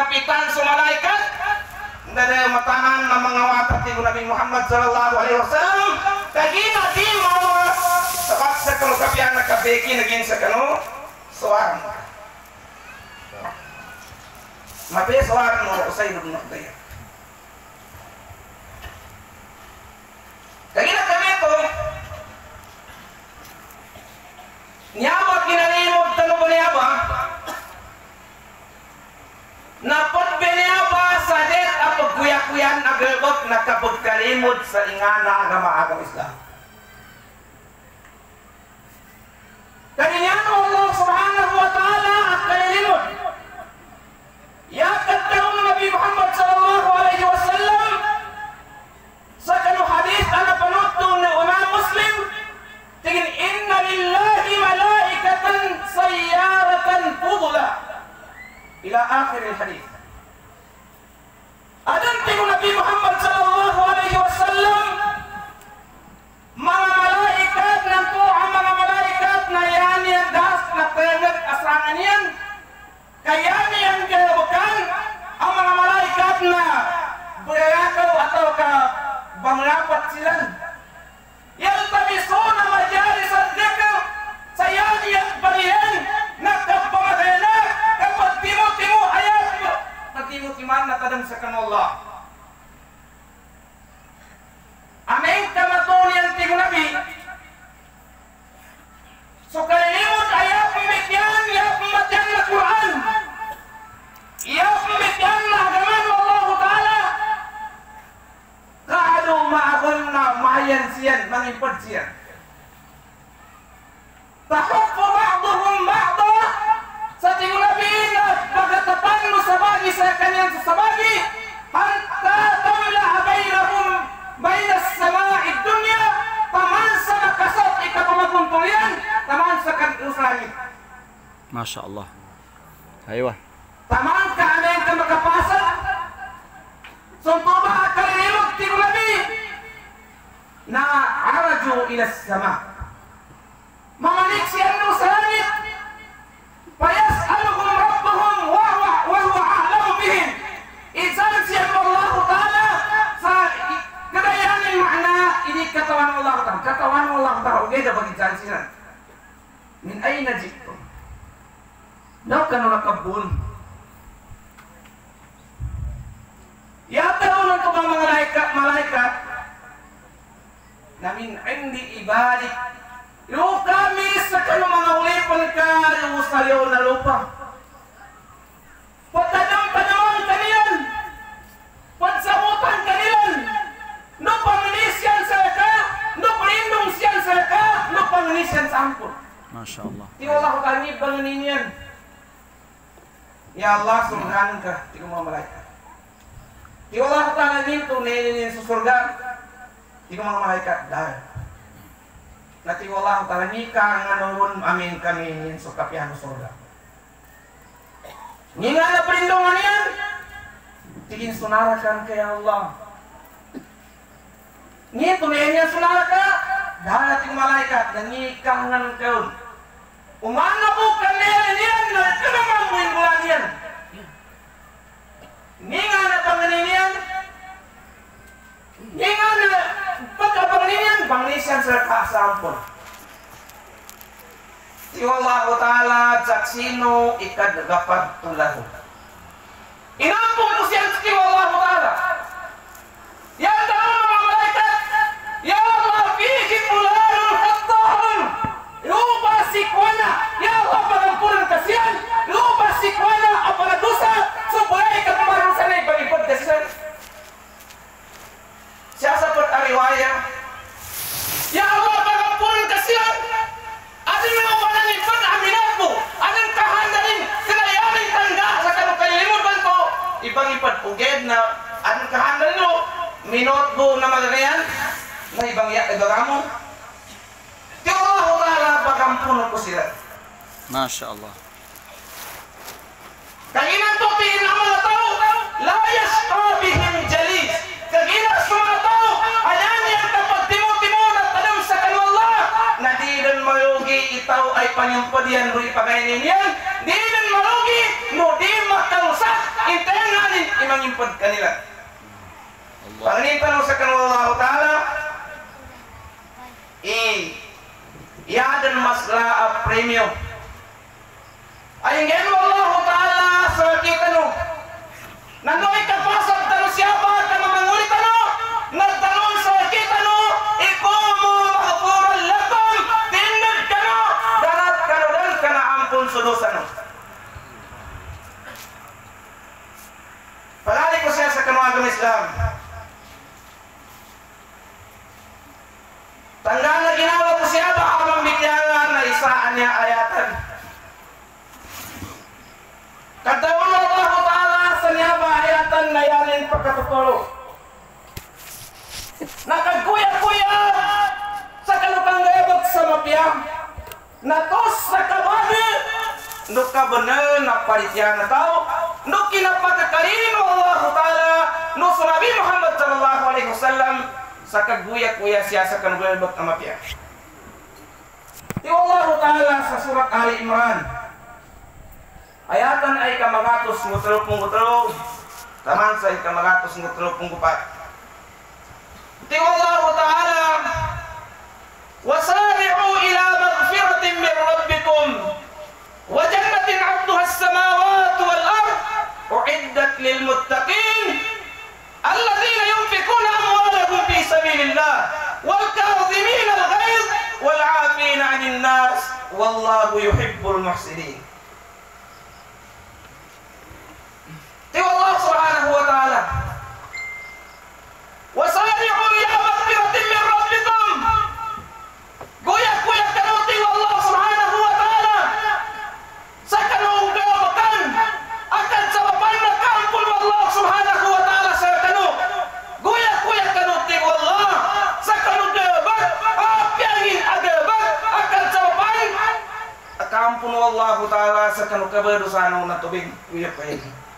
kapitan sa malaikat dari matahan na mga watak ni Nabi Muhammad sallallahu alaihi wasallam kagina di mau sabat sa kanu kapian na kabeki naging sa kanu suwar mabe suwar mo Usayd ibn Hudayr kagina kami ito nyaba kinalimod talo ba niyaba napot beniyaba sa det at pagkuya-kuyan agalbot na kapagkalimod sa ingana agama-agam Islam kaninyano Allah subhanahu wa ta'ala at kalilimod yakat taong Nabi Muhammad sallallahu alaihi wasallam sa kanu hadith ana panuto na Imam Muslim tingin inna lillahi malaikatan sayyaratan fudula ila akhir al-hadith adan tingin Nabi Muhammad sallallahu alaihi wasallam mga malaikat ng tuha mga malaikat na yan yan das na tengat asangan yan kaya niyan gawakan ang mga malaikat na buyakaw atau ka bangrapat sila yaltabisuna majalis al-dhikr sayani at balihan nakapamagana kapag timo-timo ayat nagtimo-timan na tadang sa kanullah aming kamatunian ting Nabi so kalilimod ayat pemikyan ayat pembacaan na Quran ayat pemikyan na hagaman Allah Ta'ala kaado maakon na mayan siyan mangimpad siyan tahukpo ba'duhum ba'da sa ting Nabi na pagkatapan mo sa bagi sa kanyang sasabagi hanta tamla bainahum baina as-sama'i dunya taman sa makasot ikapamaguntulian taman sa kanusangit Masya Allah. Aywa. taman ka amin ka makapasa suntuba kalilimog ting Nabi na araju ila as-sama mamalik siyan mo sa langit fayas'aluhum rabbuhum wa huwa a'lamu bihim izan siyan mo Allah Ta'ala sa kadayanin makna ini katawan Allah Ta'ala katawan Allah Ta'ala ugeda bagi izan siyan min ayna jiktum daw ka nakabun yataw ng mga malaikat na min indi ibalik yung kami sa kano mga ulipan ka yung salyo na lupa patadang-padamang kaniyan patsabutan kaniyan no panginisyan sa laka no panindong siyan sa laka no panginisyan sa angkot Masya Allah. di Allah kami banginin yan ya Allah surgahan ka di mga malaikat di Allah ta'ala ninto nilinin sa surga di mga malaikat dahil nati Allah ta'ala nika nga nungun amin kami nin sa kapihan surga nga na perlindungan yan tigin sunarakan kaya Allah nga tunayan niya sunaraka dahil nating malaikat na nika nga ng kaun umana po kanilin yan na kanamang bulan yan nga na panganin yan nga na pagkapanganin yan panganisan sa kasampon si Allah Ta'ala jaksino ikadagapat tulahu inampun mo siya si Allah Ta'ala ya dalam mga malaikat ya Allah fihi fulanun hattahun lupa sikwana ya Allah pagampunan kasihan lupa sikwana apala dosa supaya ikatamaran sana ibang-ibang kasihan siya sapat ariwaya ya Allah pagampunan kasihan adin mga panangipan aminat mo adin kahandarin kinayamin tangga sa kanukalilimod ba ito ibang-ibang uged na adin kahandarin mo minot mo na magagayan na ibang mo di Allah Ta'ala pagampunan ko sila Masya Allah. kaginan to tiin ang mga tao la yasqa bihim jalis kaginan sa mga tao ayan yan kapag timo-timo na tanam sa kanwallah na di din mayugi itaw ay panyampadian ro ipagainin yan di din malugi, no di makarusak, intenganin imangimpad kanila. Panganitan mo sa kanila Allah Ta'ala, iadan masla premium. Ayang gano Allah Ta'ala sa kita no, nanoy kapasag tano siapa ka mamangulit ano, nagtanong sa kita no, ikumo maghapurang lakom, tinag ka no, darat ka no dan ka na ampun sudusan no. Palali ko siya sa kanuagam Islam. Tanggal na ginawa ko siya, baka mambigyangan na isaan niya ayatan. Katawin Allah Ta'ala sa niya ba ayatan na yanin pagkatuturo. Nakagkuya-kuya sa kalukang gayabag sa mapiyang. Natos sa kabagi, no kabanan na parityan na tao, no kinapagkakarin mo Allah Ta'ala, no sa Nabi Muhammad sallallahu alaihi wasallam, sa kagguya-kuya siya sa kanugayabag na mapiyang. Di Allah Ta'ala sa surat Ali Imran, ayatan ay kamagatos ngutro-ngutro, taman sa kamagatos ngutro-ngupat. Di Allah Ta'ala, wasari'u ila magfiratin min rabbikum wa jannatin 'arduha as-samawati wal ard u'iddat lil muttaqin alladhina yunfiquna amwalahum fi sabilillah wal kadhimina al-ghayz wal 'afina 'anil nas wallahu yuhibbul muhsinin. Di Allah Subhanahu wa Ta'ala, wasari'u ila magfiratin min rabbikum, goyak-goyak kanuti Allah Subhanahu wa Ta'ala sa kanong gawakan akan sa mapan na kampul Allah Subhanahu wa Ta'ala sa kanu goyak-goyak kanuti Allah sa kanong gawak apyangin agawak akan sa mapan kampul Allah Ta'ala sa kanong kabarusan na tubig goyak-goyak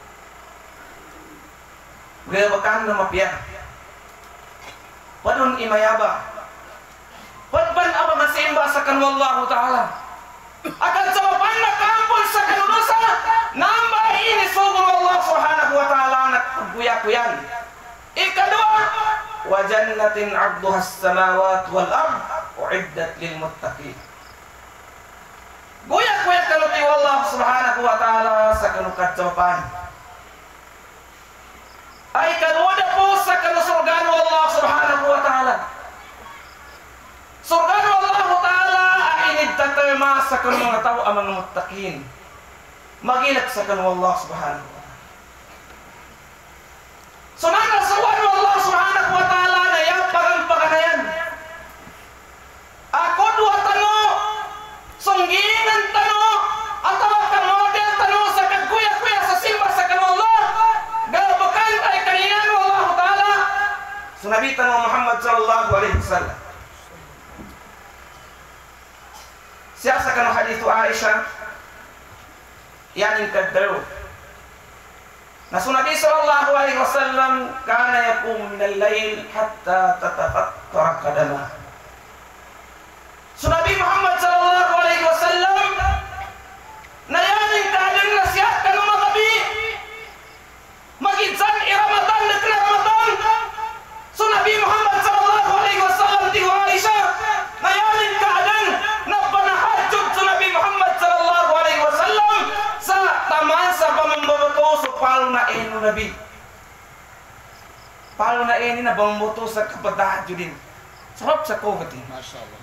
gawakan na mapiyang padun imayaba padban abang nasimba sa kanu Allah Ta'ala akan sa mapan na kampul sa kanunusa nambah ini sugun Allah Subhanahu wa Ta'ala na pagkuya-kuyan. Ikadua, wa jannatin 'arduha as-samawati wal ard u'iddat lil muttaqin. Guyak-guyak kanuti Allah Subhanahu wa Ta'ala sa kanukat sa mapan. Ay kanuda po sa kanusurgano Allah Subhanahu wa Ta'ala. Surgano Allah Ta'ala ay inigtatama sa kanong mga tao ang mga muttaqin. Magilat sa kanong Allah Subhanahu wa Ta'ala. So nagasuwan mo Allah Subhanahu wa Ta'ala na yapagang paganayan. Ako dua tano, sunggingan tano, atau kamodel tano sa kagkuya-kuya sa simba sa kanong Allah. Gabakan ay kaniyan mo Allah Ta'ala. Sunabitan mo Muhammad sallallahu alaihi wasallam. Siya sa kanong hadithu Aisha, yan yung kaddaw. Na sunabi sallallahu alaihi wasallam, kana yakum minal layl hatta tatafattara kadama. Sunabi Muhammad sallallahu alaihi wasallam, na yan yung kadang na siya kanong magabi, magidsan i-Ramadan na Ramadan. Sunabi Muhammad sallallahu alaihi wasallam, di Aisha, na yan yung kadang na panahadjud sunabi Muhammad sallallahu alaihi wasallam sa taman sa pamambabato so palo na eno nabi. Palo na eni na bambato sa kapadahadjud din. Sarap sa kogati. Masyaallah.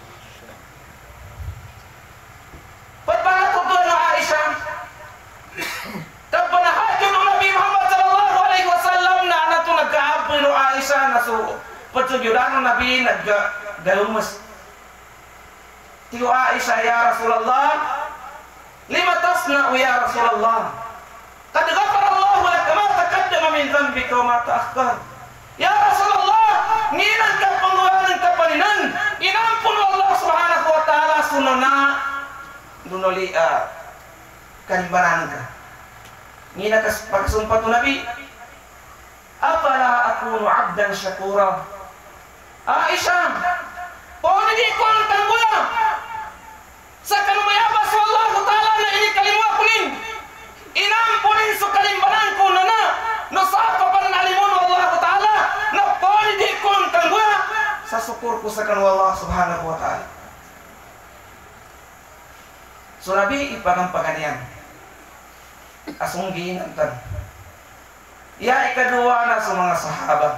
Pagbangat ko doon na Aisha, kapanahadjud ng Nabi Muhammad sallallahu alaihi wasallam na nato nagkaabri no Aisha na so pagsugyudan ng Nabi naggalumas. Tiyo Aisha, ya Rasulullah, lima tasna'u ya Rasulullah, qad ghafara Allahu laka ma taqaddama min dhanbika wa ma ta'akhkhar. Ya Rasulullah, nginan ka pangwanan ka paninan, inampun Allah Subhanahu wa Ta'ala sunana dunoli kalibaran ka. Ngina ka pagsumpah tu Nabi, afala akunu 'abdan syakura. Aisyah, poni di ko ang tangguya sa kanumayabas Allah Ta'ala na ini kalimwa kunin syukur ku sakan Allah Subhanahu wa taala. Surabi ipagam paganian. Asung giingan. Ya ikadua na sa mga sahabat.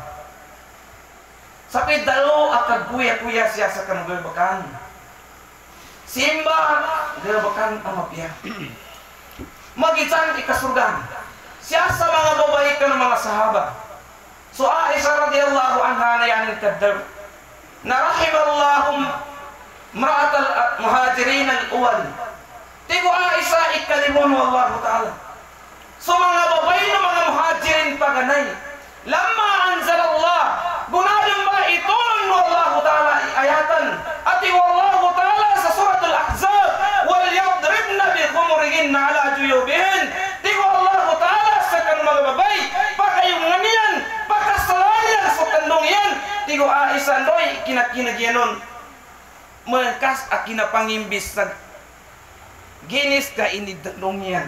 Sapi dalo akad kuya-kuya siya sa kanugulbakan. Simba gulbakan ang mapya. Magitan ikasurgan. Siya sa mga babae ka ng mga sahabat. So Aisha radhiyallahu anha na yan kadar. Narahimallahum mra'at al-muhajirin al-awwal. Tigo Aisha ikalimun wallahu ta'ala. So mga babae ng mga muhajirin paganay. Lamma anzalallah gunadin ba itulong wallahu ta'ala ayatan. Ati wallahu ta'ala sa suratul Ahzab wal yadribna bi khumurihinna ala juyubihin. Tigo wallahu ta'ala sa kan mga babae pakayong nganiyan pakasalayan sa kandong yan. Tigo Aisha doy kinakinagyanon mengkas akinapangimbis sa ginis ka ini dandong yan.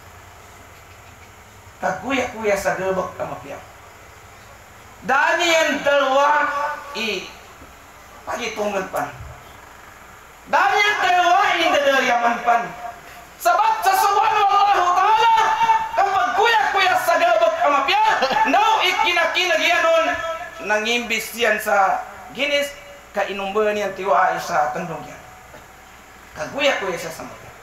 Kaguya-kuya sa gelbak kamapya. Dani yang dalawa pagitungan pan. Dani yang dalawa dadalyaman pan. Sebab sa subhanahu Allah ta'ala kapag kuya-kuya sa gelbak kamapya, now ikinakinagyanon nangimbis yan sa ginis kainumban yan tiwa sa tandong yan. Kaguya-kuya siya sa mapya.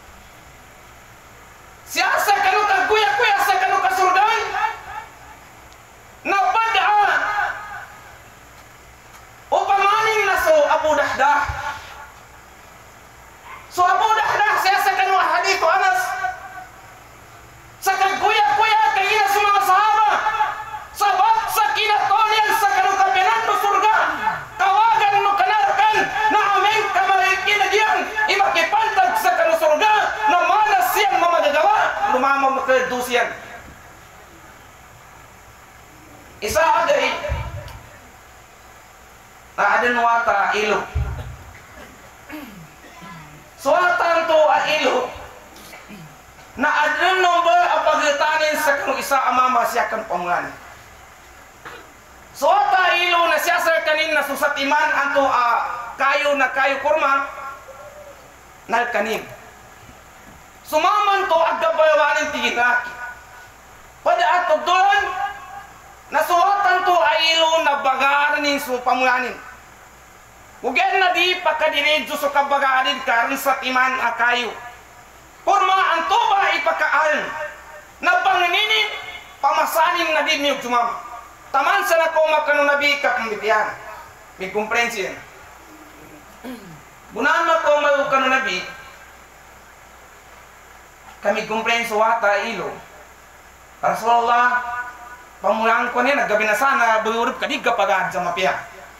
Siasa kanu kaguya-kuya sa kanu kasurgan na pada upamanin na so Abu Dahdah. So Abu Dahdah siasa kanu hadith Anas sa kaguya-kuya kaya sa mga sahaba sabab sa kinatonian sa kanu kapinan no surga tawagan no kanarkan na amin kamalikinagyan imakipantag sa kanu surga na manas siyang mamagagawa lumamang makadusiyan. Isa aday na ada nuwata ilo. Suwatan to a ilo na ada nomba apagitanin sa kanu isa amama siya kan pangulan. Suwata ilo na siya sa kanin na susatiman anto kayo na kayo kurma na kanin. Sumaman to agabayawanin tigilaki. Pada ato doon nasuwatan to ailo na bagarin so pamulanin. Ugen na di pakadiridyo so kabagarin karon sa timan akayo. Kurma ang tuba ipakaal na pangininin pamasanin na di niyog sumama. Taman sa nakoma kanu nabi kapambitiyan. May komprensiyan. Bunan makoma kanu nabi kami komprenso wata ilo. Rasulullah pamulaan ko niya naggabi na sana buyurip kadig kapagad sa mapya.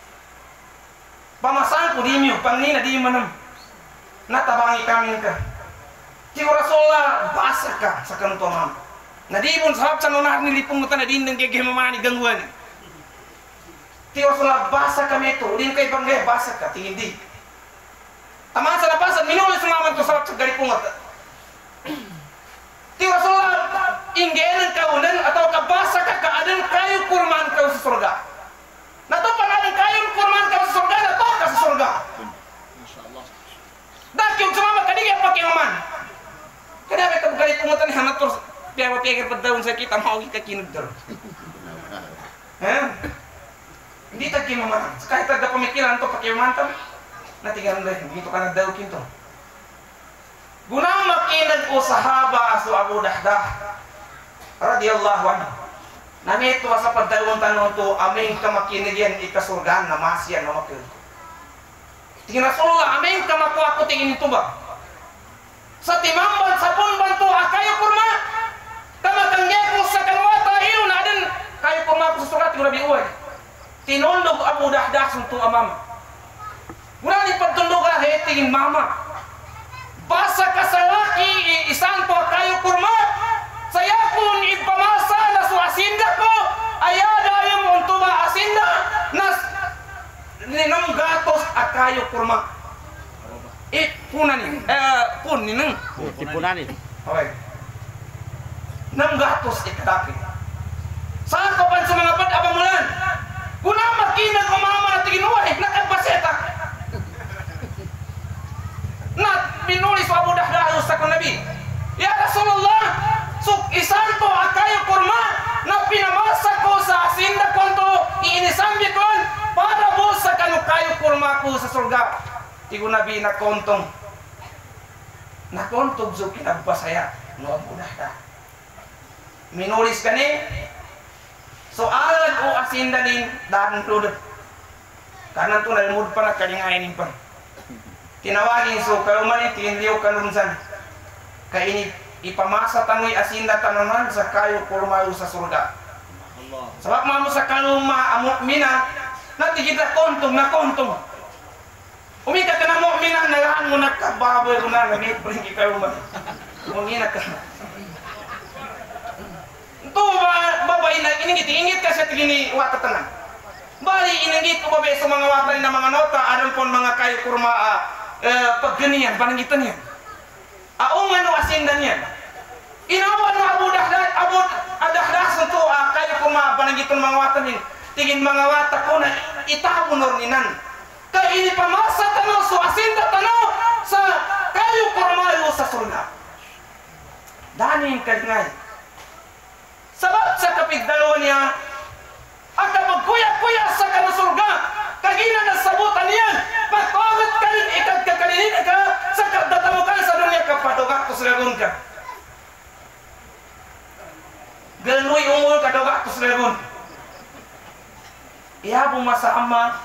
Pamasan ko di miyo pangina di manam natabangi kami ka. Tiyo Rasulullah basa ka sa kanto mam. Nadibon sahab sa nunahar nilipong mutan na din ng gagimamani gangguan. Tiyo Rasulullah basa kami ito. Din kay banggay basa ka tingin di. Taman sa napasan minulis naman to sahab sa galipungat. Tiyo Rasulullah inggenan kaunan atau kabasa ka kaadan kayu kurman kau sa surga. Nato panadan kayu kurman kau sa surga nato ka sa surga. Masyaallah. Dak yung sumama kadig pakai aman. Kada betul gali pungutan hanatur piapa pikir padaun sa kita mau kita kinudar. Hindi ta kimaman. Kahit ada pemikiran to pakai mantam. Natigan deh gitu kana daw kinto. Gunang makinag o sahaba aso Abu Dahdah radhiyallahu anhu. Nami ito sa pagdalawang tanong to aming kamakinagyan ikasurgan na masyan na makil. Tingin Rasulullah aming kamaku ako tingin ito ba? Sa timamban sa punban to akayo kurma kamatangge ko sa kanwata ilo na din kayo kurma ko sa surat yung rabi uway. Tinundog Abu Dahdah suntong amama. Mula ni pagtundog ka tingin mama. Basa ka sa laki, isan po kayo kurma. Saya pun ipamasa na su asinda ko. Ayada yung untuba asinda. Nas ninang gatos akayo kurma. Punani. Pun ninang. Punani. Okay. Nang gatos ikadaki. Saan ko pan sa mga pad-abamulan? Kunama kinag umama na tiginuwa nakapaseta. Na minulis wa Abu Dahdah sa Nabi. Ya Rasulullah, isanto akayo kurma na pinamasa ko sa asinda konto iinisambi kon para po sa kanukayo kurma ko sa surga. Tigo Nabi na kontong so kinagpasaya no Abu Dahdah. Minulis kani so alad o asinda din dan lulod kanan to nalmud pa na kalingayin pa tinawagin so kayo man tinliw kanunsan kaini ipamasa tangoy asinda tanaman sa kayo kurmayo sa surga. Sabab mamo sa kaluma mu'mina natigid na kontong umika ka na mu'mina nalahan mo nakababoy ko na nagit pa hindi kayo man umina ka ito babay na iningit ka sa tigini watatanan bali iningit ko babay sa mga watay na mga nota aron pon mga kayo kurma pagganiyan panangitan yan aungan o asindan yan inawan na Abu Dahdah sunto kayo kurma panangitan mga watan yan tingin mga wata ko na itabunor ninan kaya ini pamasa tano so asinda tano sa kayo kurmayo sa surga danin kalingay sabab sa kapigdalawa niya ang kapagkuya-kuya sa kanusurga kagina na sabutan niyan pagpagod ka rin ikagkakalinin ka sa kadatamukan sa dunia kapadogak to sulagun ka gano'y umul kadogak to sulagun ihabong masaama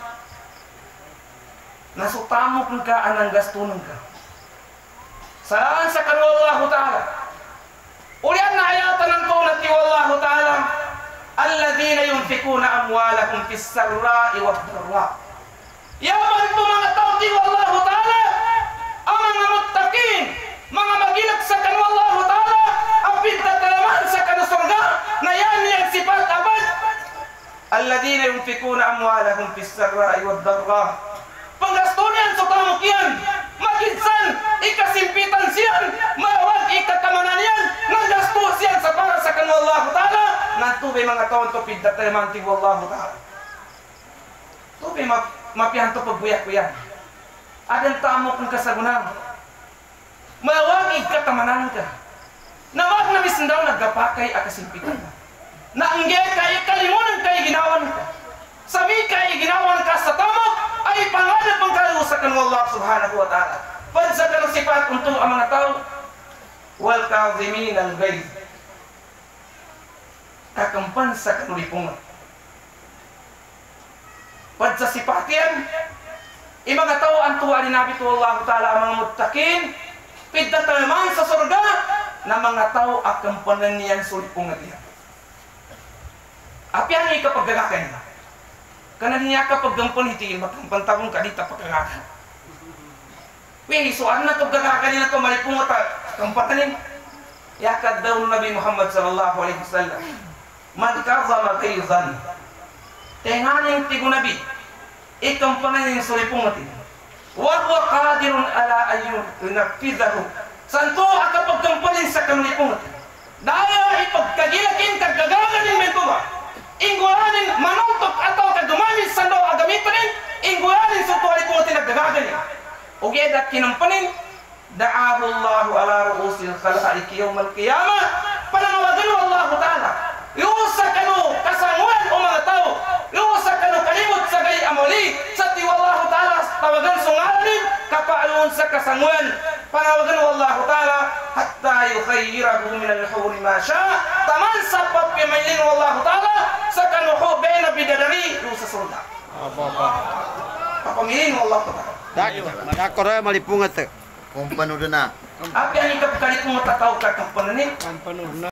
nasutamok ka anang gastunan ka saan sa kanu Allah Ta'ala ulian na ayatan ng tunat ni Allah Ta'ala alladhina yunfikuna amwalahum fis sarra'i wad dharra yaman ito mga tao ni Allah Ta'ala ang mga muttaqin mga magilag sa kanu Allah Ta'ala ang pintatalaman sa kanu surga na yan niyang sifat abad alladhina yunfikuna amwalahum fis sarra'i wad dharra panggastunyan sa tamok yan makinsan ikasimpitan siyan mawag ikatamanan yan nanggastos yan sa para sa kanu Allah Ta'ala nantubay mga taon to piddatalaman ti Allah Ta'ala tubay mapihan to pagbuyak-buyak adan tamok ng kasagunan mawag ikatamanan ka nawag na misindaw nagapakay akasimpitan ka naangge kay kalimunan kay ginawan ka sabi kay ginawan ka sa tamok ay pangalap ang kayo sa kanu Allah Subhanahu wa Ta'ala pansa ka ng sifat untuk ang mga tao wal kazimin al ghaib kakampan sa kanulipungan pansa sifat yan ang mga tao ang tuwa ni Nabi to Allah Ta'ala ang mga muttaqin piddatalaman sa surga na mga tao akampanan niyan sulipungan niya apian ni kapag gagakan niya kanan niya kapag gampon hitiin magkampantawang kadita pagkakakan wih soan na to gagakan niya to malipungot kampatanin yakad daw Nabi Muhammad sallallahu alaihi wasallam man kazama kaizan tenganing tigo Nabi ikampanan niya sulipungot wa huwa qadirun ala ayyun yunafizahu santo akapag gampanin sa kanulipungot daya ipagkagilakin kagagagan ng mentuba ingulanin manutok atau kagumamit sa daw agamitin ingulanin sa tuwali po tinagdagagan niya o geda kinampanin da'ahu Allah ala ru'usil khala'iki yawmal qiyamah panangawagan mo Allah Ta'ala yusa kanu kasanguan o mga tao yusa kanu kalimot sa gay amuli sa tiwa Allah Ta'ala tawagan sunganin kapaalun sa kasanguan panawagan mo Allah Ta'ala hatta yukhayyirahu min al-huri ma sya taman sa pagpimailin mo Allah Ta'ala sa kanuho bena bidadari sa surga papamilin mo Allah Ta'ala Dakor ay malipungat. Kumpano na. Api ang ikap kalit mo tataw ka kampanan